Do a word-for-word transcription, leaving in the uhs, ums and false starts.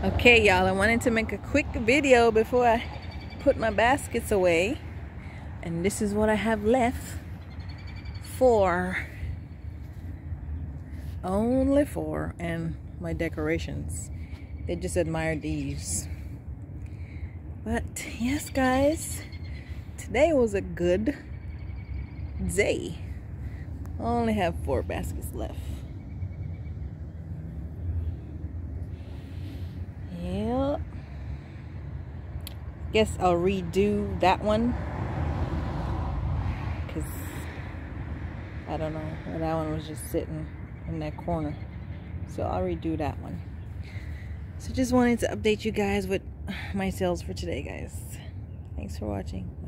Okay, y'all, I wanted to make a quick video before I put my baskets away, and this is what I have left for only for and my decorations. They just admire these. But yes, guys, today was a good day. I only have four baskets left. Yeah, guess I'll redo that one because I don't know, that one was just sitting in that corner, so I'll redo that one. So just wanted to update you guys with my sales for today, guys. Thanks for watching.